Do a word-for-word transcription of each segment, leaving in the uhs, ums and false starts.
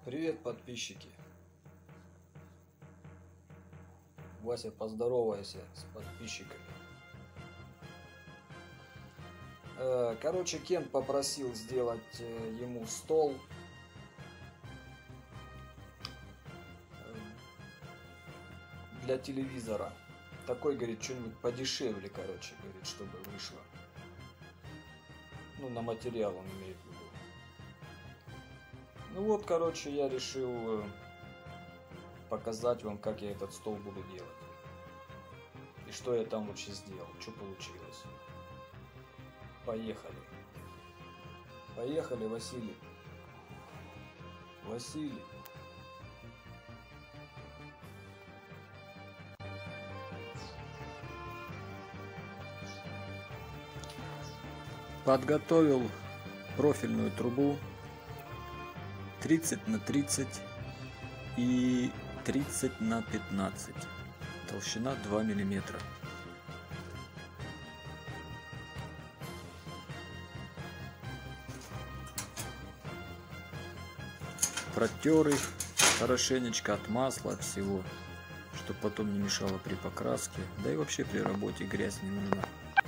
Привет, подписчики. Вася, поздоровайся с подписчиками. Короче, Кен попросил сделать ему стол. Для телевизора. Такой, говорит, что-нибудь подешевле, короче, говорит, чтобы вышло. Ну, на материал он имеет в виду. Ну вот, короче, я решил показать вам, как я этот стол буду делать. И что я там вообще сделал, что получилось. Поехали. Поехали, Василий. Василий. Подготовил профильную трубу тридцать на тридцать и тридцать на пятнадцать. Толщина два миллиметра. Протер их хорошенечко от масла, от всего, чтобы потом не мешало при покраске, да и вообще при работе грязь не нужна.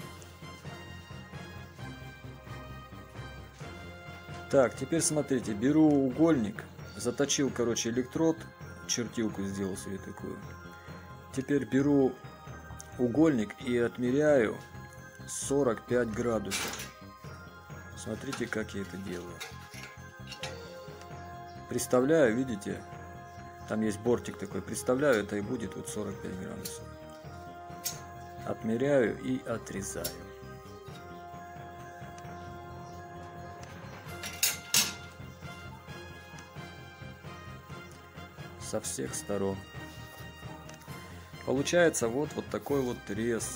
Так, теперь смотрите, беру угольник, заточил, короче, электрод, чертилку сделал себе такую. Теперь беру угольник и отмеряю сорок пять градусов. Смотрите, как я это делаю. Представляю, видите, там есть бортик такой, представляю, это и будет вот сорок пять градусов. Отмеряю и отрезаю. Со всех сторон. Получается вот, вот такой вот рез.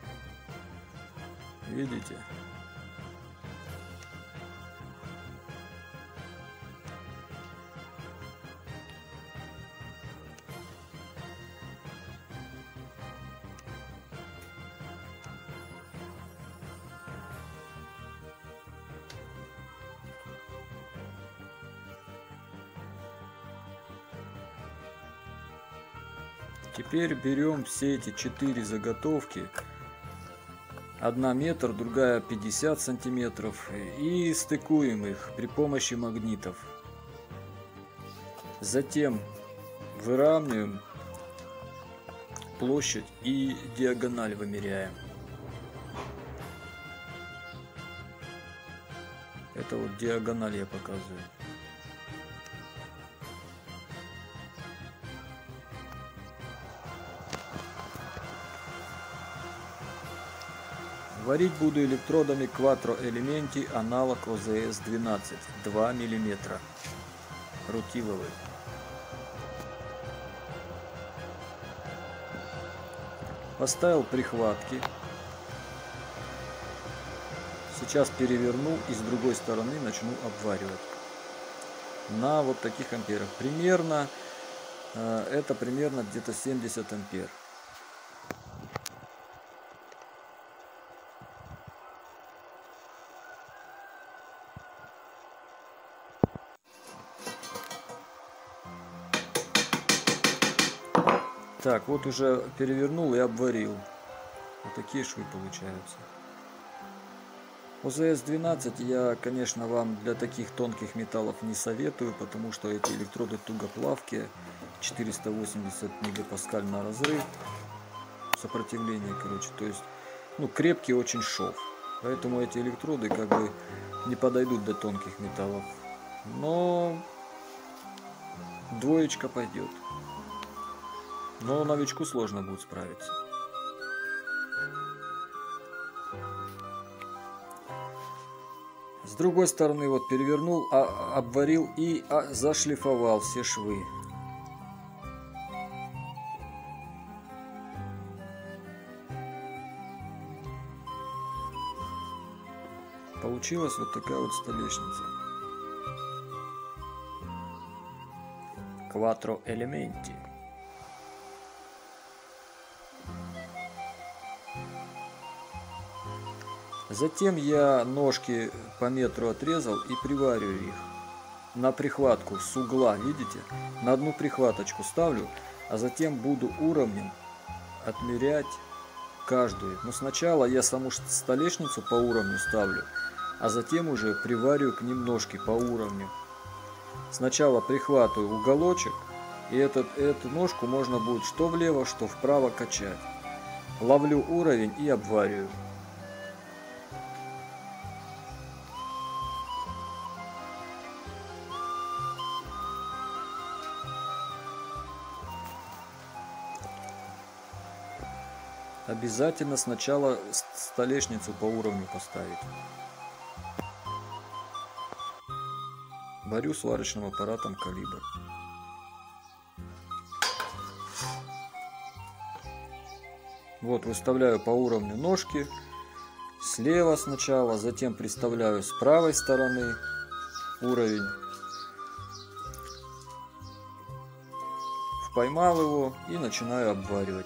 Видите? Теперь берем все эти четыре заготовки, одна метр, другая пятьдесят сантиметров, и стыкуем их при помощи магнитов. Затем выравниваем площадь и диагональ вымеряем. Это вот диагональ я показываю. Варить буду электродами Quattro Elementi, аналог о зэ эс двенадцать, два миллиметра, рутиловый. Поставил прихватки. Сейчас переверну и с другой стороны начну обваривать. На вот таких амперах. Примерно, это примерно где-то семьдесят ампер. Так, вот уже перевернул и обварил. Вот такие швы получаются. о зэ эс двенадцать я, конечно, вам для таких тонких металлов не советую, потому что эти электроды тугоплавкие, четыреста восемьдесят мегапаскаль на разрыв, сопротивление, короче, то есть, ну, крепкий очень шов. Поэтому эти электроды как бы не подойдут до тонких металлов. Но двоечка пойдет. Но новичку сложно будет справиться. С другой стороны вот перевернул, а, обварил и а, зашлифовал все швы. Получилась вот такая вот столешница. Quattro Elementi. Затем я ножки по метру отрезал и привариваю их. на прихватку с угла, видите? На одну прихваточку ставлю, а затем буду уровнем отмерять каждую. Но сначала я саму столешницу по уровню ставлю, а затем уже приварю к ним ножки по уровню. Сначала прихватываю уголочек, и этот, эту ножку можно будет что влево, что вправо качать. Ловлю уровень и обвариваю. Обязательно сначала столешницу по уровню поставить. Варю сварочным аппаратом «Калибр». Вот, выставляю по уровню ножки. Слева сначала, затем приставляю с правой стороны уровень. Поймал его и начинаю обваривать.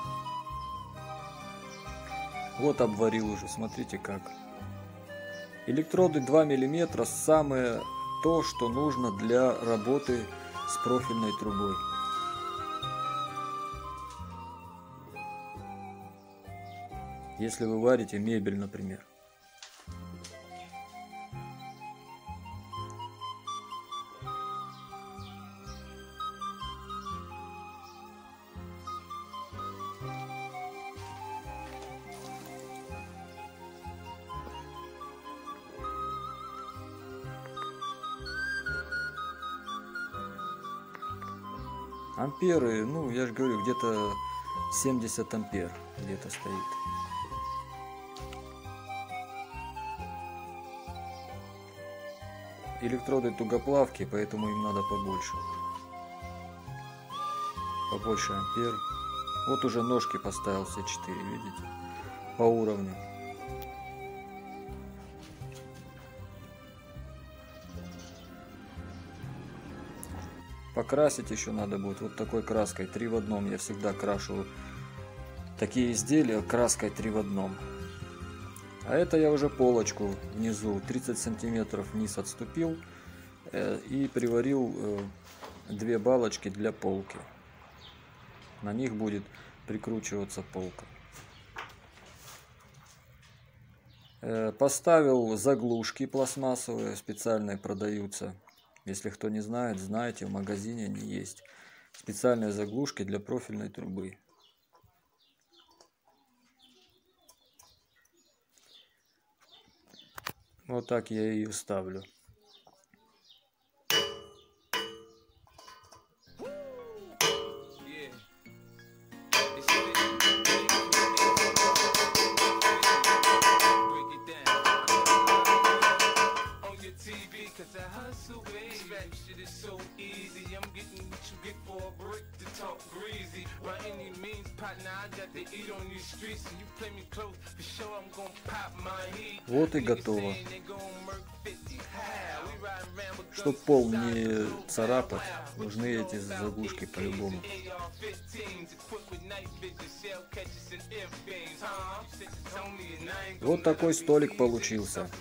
Вот обварил уже, смотрите как. Электроды два миллиметра самое то, что нужно для работы с профильной трубой. Если вы варите мебель, например. Амперы, ну, я же говорю, где-то семьдесят ампер где-то стоит. Электроды тугоплавки, поэтому им надо побольше. Побольше ампер. Вот уже ножки поставил все четыре, видите? По уровню. Покрасить еще надо будет вот такой краской три в одном. Я всегда крашу такие изделия краской три в одном. А это я уже полочку внизу тридцать сантиметров вниз отступил э, и приварил э, две балочки для полки. На них будет прикручиваться полка. Э, поставил заглушки пластмассовые, специальные продаются. Если кто не знает, знаете, в магазине они есть. Специальные заглушки для профильной трубы. Вот так я ее ставлю. Вот и готово. Чтоб пол не царапать, нужны эти заглушки по-любому. Вот такой столик получился.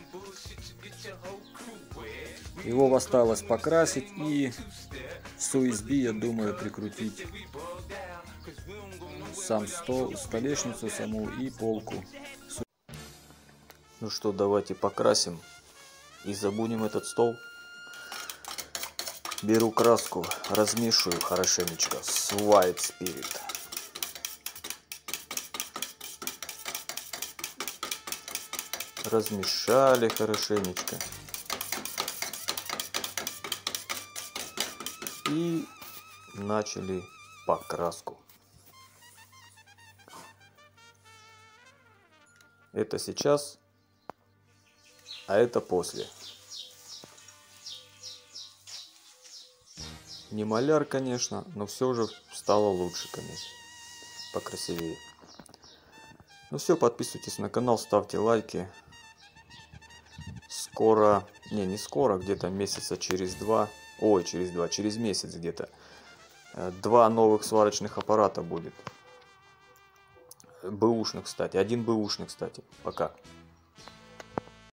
Его осталось покрасить и с ю эс би, я думаю, прикрутить сам стол, столешницу саму и полку. Ну что, давайте покрасим и забудем этот стол. Беру краску, размешиваю хорошенечко с White Spirit. Размешали хорошенечко. И начали покраску. Это сейчас, а это после. Не маляр, конечно, но все же стало лучше, конечно. Покрасивее. Ну все, подписывайтесь на канал, ставьте лайки. Скоро, не, не скоро, где-то месяца через два. Ой, через два, через месяц где-то. Два новых сварочных аппарата будет. Бэушных, кстати. Один бэушный, кстати. Пока.